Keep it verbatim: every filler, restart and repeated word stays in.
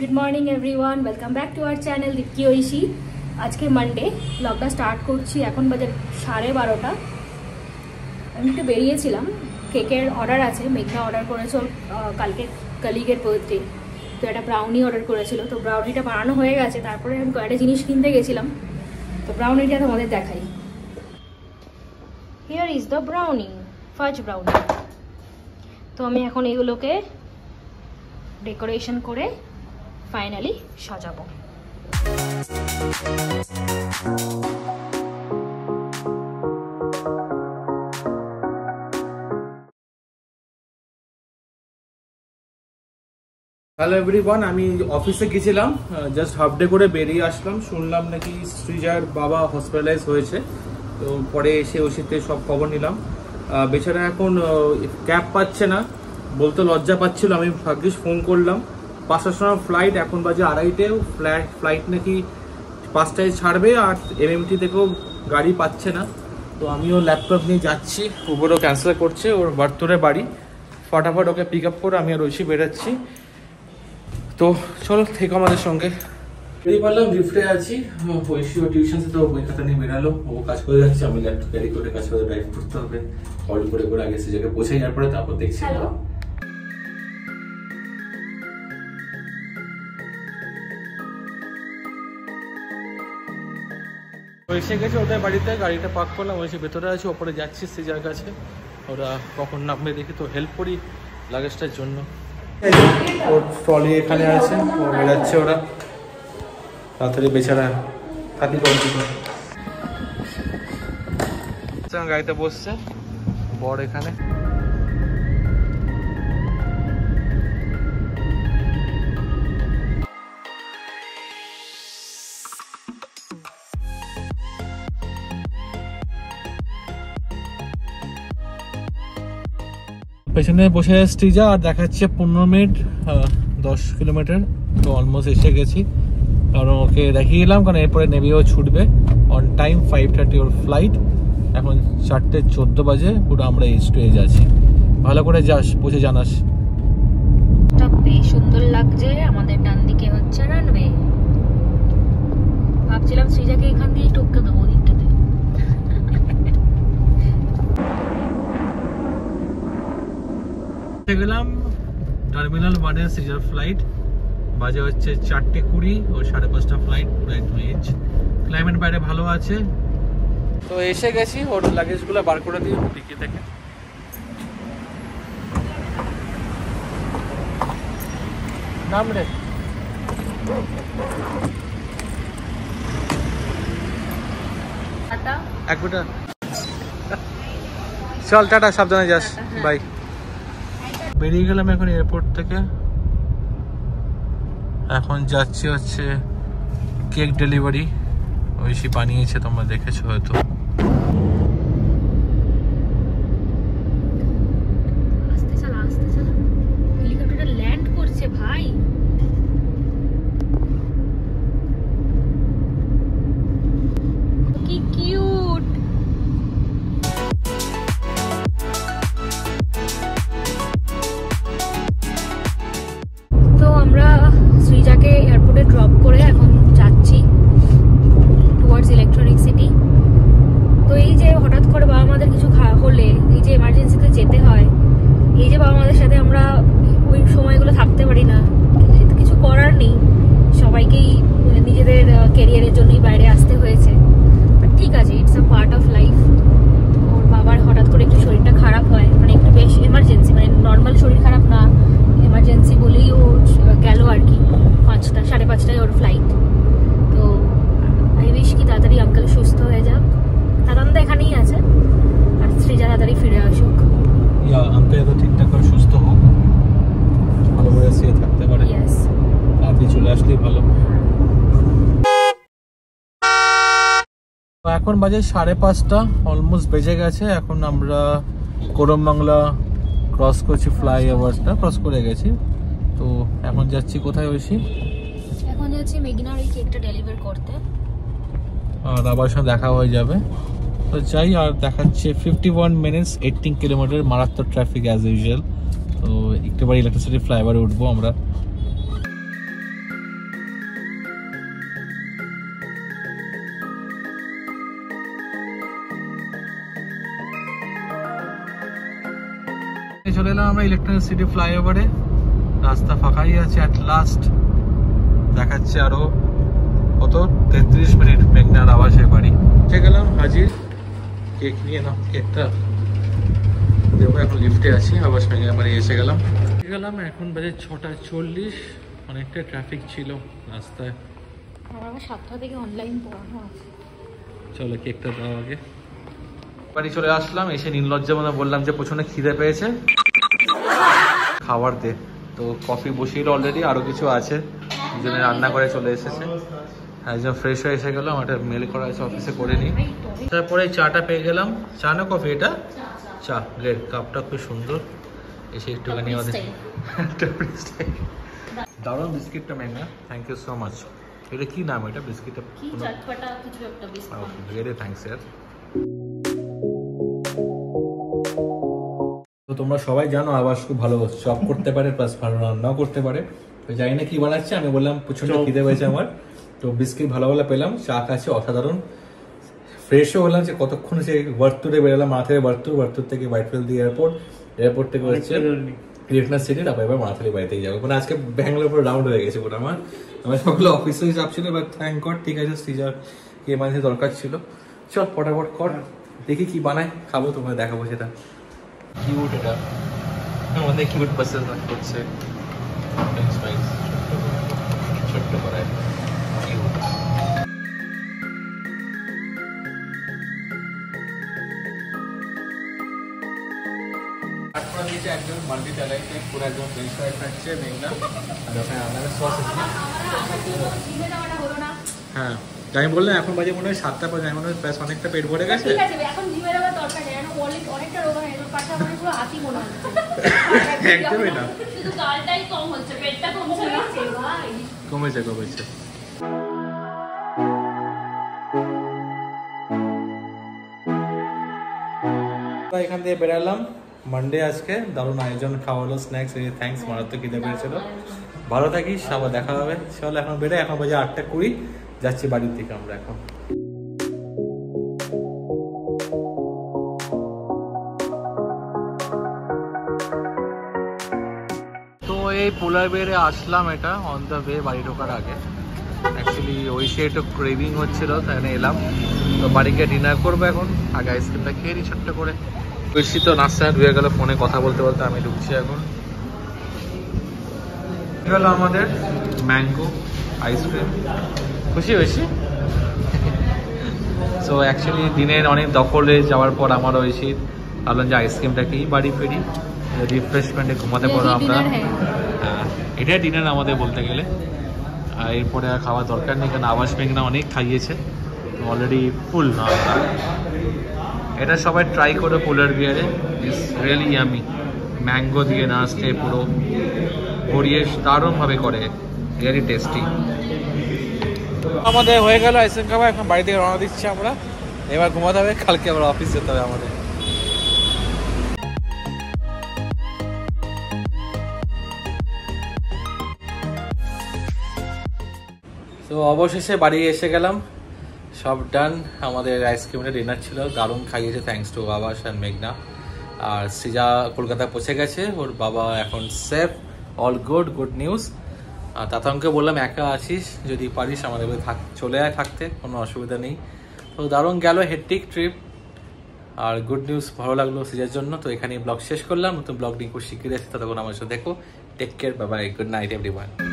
Good morning everyone welcome back to our channel Dipti Aishi. आज के Monday ब्लगটা start করছি। এখন বাজে সাড়ে বারোটা। আমি একটু বেরিয়েছিলাম, কেকের অর্ডার আছে, মেঘনা অর্ডার করেছে কালকে কলিগের বার্থডে, তো একটা ব্রাউনি অর্ডার করেছিল, তো ব্রাউনিটা বানানো হয়ে গেছে। তারপরে আমি কয়েকটা জিনিস কিনতে গেছিলাম, তো ব্রাউনিটা তোমাদের দেখাই। Here is the brownie, fudge brownie. তো আমি এখন এগুলোকে ডেকোরেশন করে ফাইনালি সাজাবো। হ্যালো এভরিওয়ান, আমি অফিসে গেছিলাম, জাস্ট হাফ ডে করে বেরিয়ে আসলাম। শুনলাম নাকি সৃজার বাবা হসপিটালাইজ হয়েছে, তো পরে এসে ওষুধে সব খবর নিলাম। বেচারা এখন ক্যাব পাচ্ছে না, বলতে লজ্জা পাচ্ছিল। আমি ভাগ্যিস ফোন করলাম, পাঁচটার সময় ফ্লাইট, এখন বাজে আড়াইটেও ফ্লাইট ফ্লাইট নাকি পাঁচটায় ছাড়বে, আর এমএমটি থেকেও গাড়ি পাচ্ছে না। তো আমিও ল্যাপটপ নিয়ে যাচ্ছি, উবেরও ক্যান্সেল করছে, ওর বার্থডে বাড়ি, ফটাফট ওকে পিক আপ করে আমি আর ঐশী বেরোচ্ছি। তো চলো থেকে আমাদের সঙ্গে বেরিয়ে পারলাম, লিফটে আছি। ঐশীও টিউশন থেকে বই খাতা নিয়ে বেরালো, ও কাজ করে যাচ্ছে, আমি ল্যাপটপ ক্যারি করে কাজ করে ড্রাইভ করতে হবে, কল করে করে আগে সে জায়গায় পৌঁছে যাওয়ার পরে তারপর দেখছি। এসে গেছে ওদের বাড়িতে, গাড়িটা পার্ক করলাম, ওই ভেতরে আছে, ওপরে যাচ্ছি সৃজার কাছে। ওরা কখন নামবে দেখি, তো হেল্প করি লাগেজটার জন্য। ওর ট্রলি এখানে আছে, ও বেড়াচ্ছে, ওরা তাড়াতাড়ি বেচারা থাকি কমপ্লিট। গাড়িতে বসছে বর এখানে। পেছনে বসে সৃজা, আর দেখাচ্ছে পনেরো মিনিট দশ কিলোমিটার, তো অলমোস্ট এসে গেছি। কারণ ওকে দেখিয়ে দিলাম, কারণ এরপরে নেবেও ছুটবে অন টাইম, ফাইভ থার্টি ওর ফ্লাইট। এখন চারটে চোদ্দো বাজে, পুরো আমরা এজ টু এজ আছি। ভালো করে যাস, বুঝে জানাস। বেশ সুন্দর লাগছে। আমাদের ডান দিকে হচ্ছে রানওয়ে। ভাবছিলাম সৃজাকে এখান দিয়ে টপকে দেবো দিকটাতে। গেলাম টার্মিনাল ওয়ানে, সৃজার ফ্লাইট বাজে হচ্ছে চারটে কুড়ি, ও সাড়ে পাঁচটা ফ্লাইট, পুরো একদম এজ। ক্লাইমেট বাইরে ভালো আছে, তো এসে গেছি। ওর লাগেজগুলো বার করে দিই টিকে থেকে। নাম রে এক মিটার, চল টাটা, সাবধানে যাস, বাই। বেরিয়ে গেলাম এখন এয়ারপোর্ট থেকে। এখন যাচ্ছি হচ্ছে কেক ডেলিভারি, ঐশী বানিয়েছে, তোমরা দেখেছো হয়তো। আস্তে চালা, আস্তে চালা, হেলিকপ্টারটা ল্যান্ড করছে ভাই। কি কিউট। তো আমরা সৃজাকে এয়ারপোর্টে ড্রপ করে এখন যাচ্ছি টুয়ার্ডস ইলেকট্রনিক সিটি। তো এই যে হঠাৎ করে বাবা মাদের কিছু হলে, এই যে এমার্জেন্সিতে যেতে হয়, এই যে বাবা মাদের সাথে আমরা ওই সময়গুলো থাকতে পারি না, কিছু করার নেই, সবাইকেই নিজেদের ক্যারিয়ারের জন্যই বাইরে আসতে হয়েছে। বাট ঠিক আছে, it's a part of life. ওর বাবার হঠাৎ করে একটু শরীরটা খারাপ হয়, মানে একটু বেশ এমার্জেন্সি, মানে নর্মাল শরীর খারাপ না, এমার্জেন্সি বলেই ও গেল আর কি। পাঁচটা সাড়ে পাঁচটায় ওর ফ্লাইট। তো আই উইশ কি তাড়াতাড়ি আঙ্কেল সুস্থ হয়ে যাক। দাদান তো এখানেই আছে, আর সৃজা তাড়াতাড়ি ফিরে আসুক। আঙ্কেল তো ঠিকঠাক করে সুস্থ হোক, ভালো করে শুয়ে থাকতে পারে, আপনি চলে আসলেই ভালো। এখন বাজে সাড়ে পাঁচটা, অলমোস্ট বেজে গেছে। এখন আমরা করমবাংলা ক্রস করছি, ফ্লাইওভারটা ক্রস করে গেছি। তো এখন যাচ্ছি কোথায় ঐশী? এখন যাচ্ছি মেঘনার এই কেকটা ডেলিভার করতে, আর আবার সঙ্গে দেখা হয়ে যাবে। তো যাই, আর দেখাচ্ছে fifty one minutes eighteen kilometre, মারাত্মক ট্রাফিক অ্যাজ ইউজুয়াল। তো একটু বারে ইলেকট্রিসিটি ফ্লাইওভারে উঠবো আমরা। চলে এলাম আমরা ইলেকট্রনিক সিটি ফ্লাইওভারে, রাস্তা ফাঁকাই আছে অ্যাট লাস্ট। দেখাচ্ছে আরো কত তেত্রিশ মিনিট মেঘনার আবাসের বাড়ি। এসে গেলাম হাজির, কেক নিয়ে নাও কেকটা দেখো। এখন লিফটে আছি, আবাস মেঘনার বাড়ি এসে গেলাম গেলাম এখন বাজে ছটা চল্লিশ। অনেকটা ট্রাফিক ছিল রাস্তায়। আমার সাতটা থেকে অনলাইন পড়ানো আছে। চলো কেকটা দাও আগে। বাড়ি চলে আসলাম, এসে নির্লজ্জা মনে বললাম যে প্রচন্ড খিদে পেয়েছে, খাবার দে। তো কফি বসিয়ে অলরেডি, আরো কিছু আছে, দুজনে রান্না করে চলে এসেছে। একজন ফ্রেশ হয়ে এসে গেলাম, একটা মেল করা আছে অফিসে করে নিই। তারপরে চাটা পেয়ে গেলাম। চা না কফি? এটা চা। রেড কাপটা খুব সুন্দর। এসে একটুখানি আমাদের দারুণ বিস্কিটটা মেঘনা, থ্যাংক ইউ সো মাচ। এটা কি নাম? এটা বিস্কিটটা ভেরি থ্যাংকস ইয়ার। তো তোমরা সবাই জানো আবাস খুব ভালো চপ করতে পারে, প্লাস ভালো রান্নাও করতে পারে। তো জানি না কি বানাচ্ছে, আমি বললাম প্রচন্ড খিদে পেয়েছে আমার, তো বিস্কিট ভালো ভালো পেলাম, চা খাচ্ছে অসাধারণ। ফ্রেশও হলাম, যে কতক্ষণ সে বার্তুরে বেরোলাম, মাথায় বার্তুর বার্তুর থেকে হোয়াইটফিল্ড দিয়ে এয়ারপোর্ট, এয়ারপোর্ট থেকে হচ্ছে ইলেকট্রনিক সিটি, তারপর এবার মাথালি বাড়িতেই যাবো। মানে আজকে ব্যাঙ্গালোর পুরো রাউন্ড হয়ে গেছে পুরো আমার। আমার সকলে অফিসেই চাপ ছিল, বাট থ্যাংক গড ঠিক আছে, সিজার কে মাঝে দরকার ছিল। চল ফটাফট কর, দেখি কি বানায়, খাবো, তোমরা দেখাবো সেটা। কিউট, এটা আমাদের কিউট বাসেস করছে, ছোট্ট করায় কিউট। একজন মাল্টি ট্যালেন্ট, পুরো একজন ফ্রেঞ্চ ফ্রাই খাচ্ছে মেঘনা, আর ওখানে আনারের সস আছে। হ্যাঁ আমি বললাম এখন বাজে মনে হয় সাতটা বাজে, মনে হয় প্রায় অনেকটা পেট ভরে গেছে। একদমই না, কমেছে কমেছে। এখান থেকে বেরালাম, মানডে আজকে, দারুণ আয়োজন, খাওয়ালো, স্ন্যাক্স, থ্যাংকস, মারাত্মক খিদে পেয়েছিল। ভালো থাকিস, আবার দেখা হবে। চল এখন বেরো, এখন বাজে আটটা কুড়ি, যাচ্ছি বাড়ির দিকে আমরা এখন। তো এই পোলার বেড়ে আসলাম, এটা অন দ্য ওয়ে বাড়ি ঢোকার আগে। অ্যাকচুয়ালি ওই সে একটু ক্রেভিং হচ্ছিল, তাই এলাম। তো বাড়িকে ডিনার করবো এখন, আগে আইসক্রিমটা খেয়ে নিই ছোট্ট করে। বেশি তো নাস্তা ঢুকে গেল, ফোনে কথা বলতে বলতে আমি ঢুকছি এখন। গেল আমাদের ম্যাঙ্গো আইসক্রিম, খুশি হয়েছি। সো অ্যাকচুয়ালি দিনের অনেক দখলে যাওয়ার পর আমার হয়েছি, ভাবলাম যে আইসক্রিমটা খেয়েই বাড়ি ফিরি, রিফ্রেশমেন্টে ঘুমাতে পারো আমরা। এটাই ডিনার আমাদের বলতে গেলে। আর এরপরে আর খাওয়ার দরকার নেই, কারণ আবাস মেঘনা অনেক খাইয়েছে, অলরেডি ফুল না। এটা সবাই ট্রাই করে পোলার বিয়ারে, ইটস রিয়েলি ইয়ামি। ম্যাঙ্গো দিয়ে নাচতে পুরো গড়িয়ে দারুণভাবে করে, রিয়েলি টেস্টি। আমাদের হয়ে গেল আইসক্রিম খাওয়া, এখন বাড়ি থেকে রওনা দিচ্ছি আমরা। এবার ঘুমাতে হবে, কালকে আবার অফিস যেতে হবে আমাদের। তো অবশেষে বাড়ি এসে গেলাম, সব ডান। আমাদের আইসক্রিমের ডিনার ছিল, দারুণ খাইয়েছে, থ্যাংকস টু আবাস অ্যান্ড মেঘনা। আর সৃজা কলকাতা পৌঁছে গেছে, ওর বাবা এখন safe, all good, good news. আর তাতাংকে বললাম একা আছিস, যদি পারিস আমাদের থাক চলে আয় থাকতে, কোনো অসুবিধা নেই। তো দারুণ গেল হেক্টিক ট্রিপ, আর গুড নিউজ ভালো লাগলো সৃজার জন্য। তো এখানেই ব্লগ শেষ করলাম, নতুন ব্লগ নিয়ে খুব শিখিয়ে আসছে, ততক্ষণ আমার সাথে দেখো। Take care, bye bye, good night everyone.